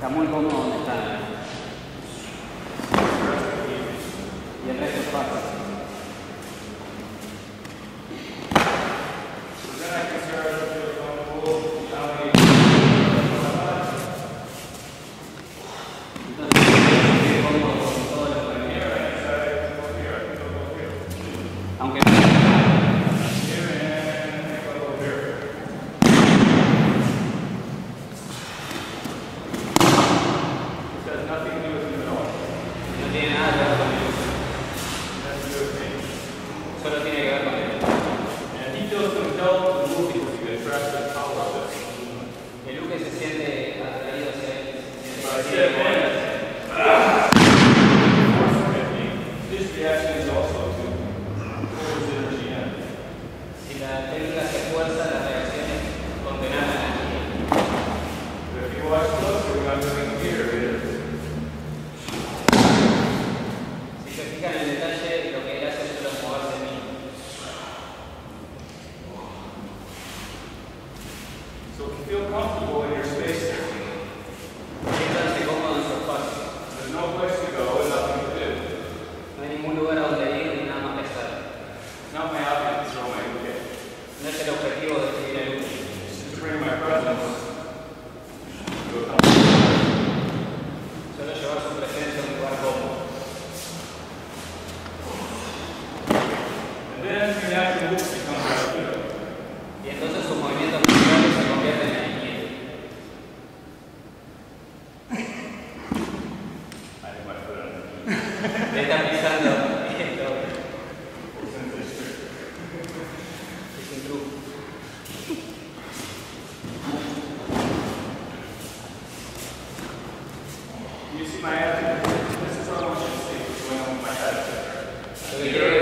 Está muy cómodo donde está. Y el resto es fácil. Aunque no tiene nada que ver con él. Solo tiene que ver con él. El Luke se siente atraído hacia él. Si la técnica se fuerza, la reacción es condenar la energía. Si se fijan en el detalle, lo que él hace es solo moverse en mí. Siéntanse cómodos en su espacio. No hay ningún lugar a donde ir ni nada más que hacer. No es el objetivo de seguir el Luke. Solo llevar su presencia a un lugar cómodo. Y entonces sus movimientos musculares se convierten en inquietos. Le está pisando esto. Es un truco. You see my attitude? This is what I want you to see. Going on with my attitude.